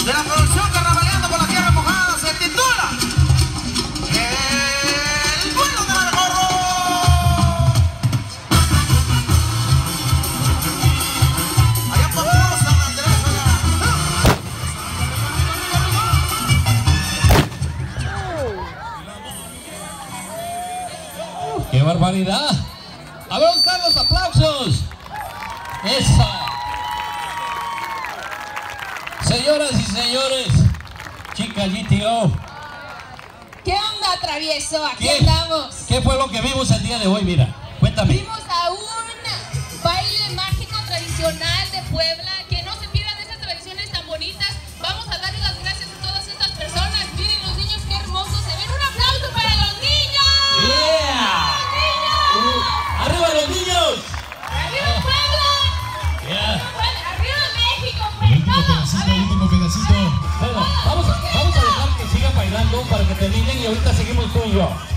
de la producción Carnavaleando por la Tierra Mojada se titula El vuelo del abejorro. Allá por San Andrés, ¡Qué barbaridad! A ver, ¿dónde están los aplausos? ¡Esa! Señoras y señores, chicas GTO. ¿Qué onda, travieso? Aquí andamos. ¿Qué fue lo que vimos el día de hoy? Mira, cuéntame. Vimos a un baile mágico tradicional de Puebla. Que no se pierdan esas tradiciones tan bonitas. Vamos a darle las gracias a todas estas personas. Miren los niños, qué hermosos se ven. ¡Un aplauso para los niños! ¡Yeah! ¡Arriba los niños! ¡Arriba Puebla! Yeah. ¡Arriba México! ¡Pues todo! El último pedacito. Bueno, vamos a dejar que sigan bailando para que terminen y ahorita seguimos tú y yo.